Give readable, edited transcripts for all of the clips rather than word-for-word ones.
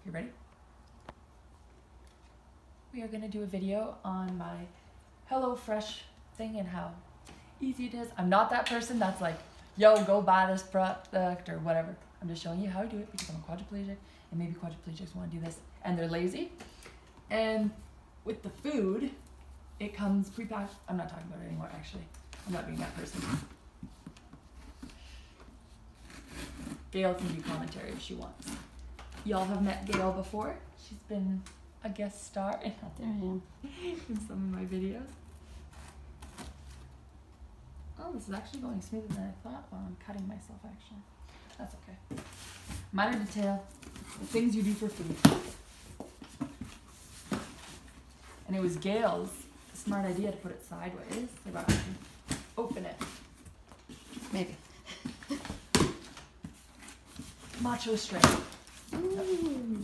You ready? We are gonna do a video on my HelloFresh thing and how easy it is. I'm not that person that's like, yo, go buy this product or whatever. I'm just showing you how I do it because I'm a quadriplegic and maybe quadriplegics want to do this and they're lazy. And with the food, it comes pre-packed. I'm not talking about it anymore, actually. I'm not being that person. Gail can do commentary if she wants. Y'all have met Gail before. She's been a guest star in some of my videos. Oh, this is actually going smoother than I thought while I'm cutting myself, actually. That's okay. Minor detail, the things you do for food. And it was Gail's smart idea to put it sideways so that I can open it. Maybe. Macho strength. Ooh.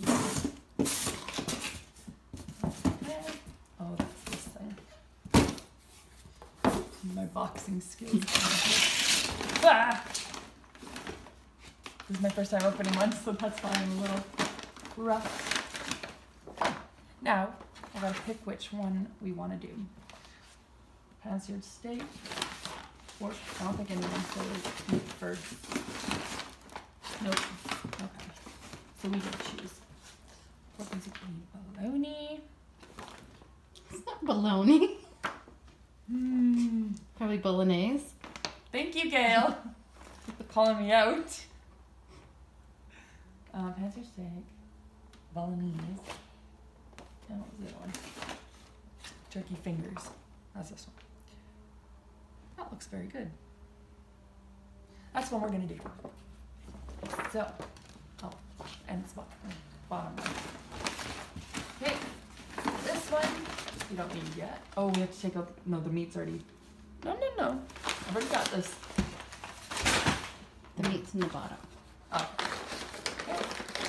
Okay. Oh, that's this thing. My boxing skills. Ah! This is my first time opening one, so that's why I'm a little rough. Now, I gotta pick which one we want to do. Pan-seared steak. Or, I don't think anyone said meat first. Nope. Okay. So we can choose. What is it? Bologna. It's not bologna. Hmm. Probably bolognese. Thank you, Gail. Calling me out. Pan-seared steak. Bolognese. And what was the other one? Turkey fingers. That's this one. That looks very good. That's what we're gonna do. So, oh, and it's bottom one. Okay, this one you don't need yet. Oh, we have to take out. No, the meat's already. No. I've already got this. The meat's in the bottom. Oh. Okay.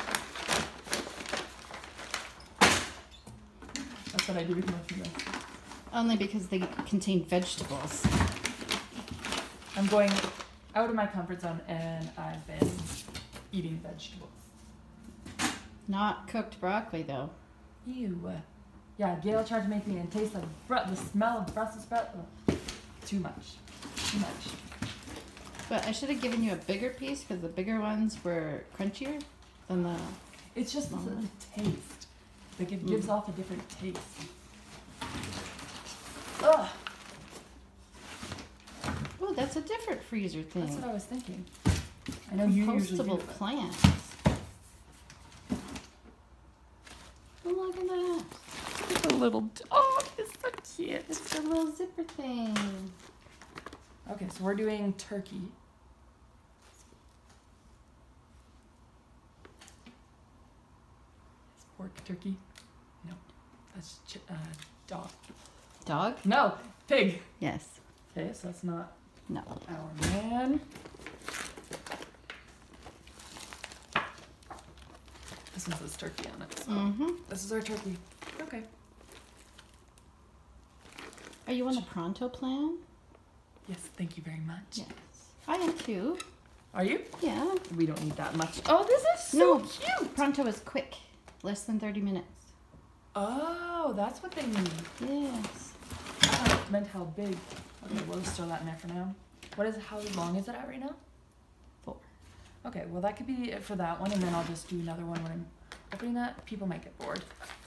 That's what I do with most of this. Only because they contain vegetables. I'm going out of my comfort zone and I've been eating vegetables. Not cooked broccoli, though. Ew. Yeah, Gail tried to make me and taste like the smell of Brussels sprout. Too much. Too much. But I should have given you a bigger piece because the bigger ones were crunchier than the... It's just the taste. Like it gives off a different taste. Ugh. Oh, that's a different freezer thing. That's what I was thinking. I know you usually do. Compostable plants. Oh, look at that. It's a little dog. It's so cute. It's a little zipper thing. Okay, so we're doing turkey. It's pork turkey. No, that's dog. Dog? No, pig. Yes. Okay, so that's not No. our man. This one says turkey on it. So this is our turkey. Okay. Are you on the Pronto plan? Yes, thank you very much. Yes. I am too. Are you? Yeah. We don't need that much. Oh, this is so No, cute. Pronto is quick. Less than 30 minutes. Oh, that's what they mean. Yes. I meant how big. Okay, we'll just throw that in there for now. How long is it at right now? 4. Okay, well that could be it for that one, and then I'll just do another one when I'm opening that. People might get bored.